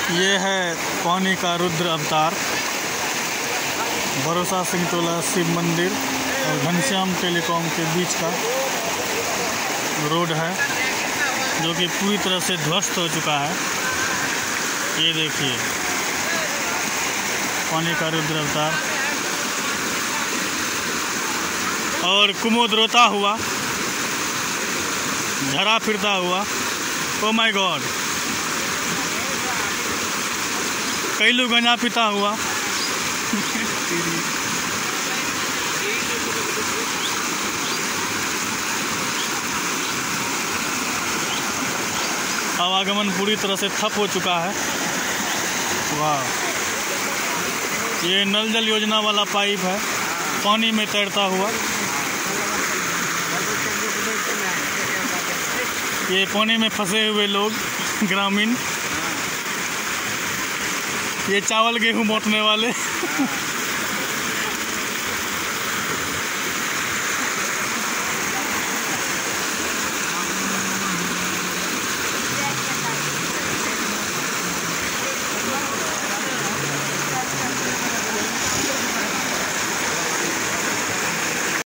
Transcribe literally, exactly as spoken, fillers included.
ये है पानी का रुद्र अवतार। भरोसा सिंह टोला शिव मंदिर और घनश्याम टेलीकॉम के बीच का रोड है, जो कि पूरी तरह से ध्वस्त हो चुका है। ये देखिए पानी का रुद्र अवतार। और कुमुद रोता हुआ, झरा फिरता हुआ। Oh my god. कैलू गंजा पीता हुआ। आवागमन पूरी तरह से ठप हो चुका है। वाह, ये नल जल योजना वाला पाइप है, पानी में तैरता हुआ। ये पानी में फंसे हुए लोग ग्रामीण, ये चावल गेहूं बांटने वाले।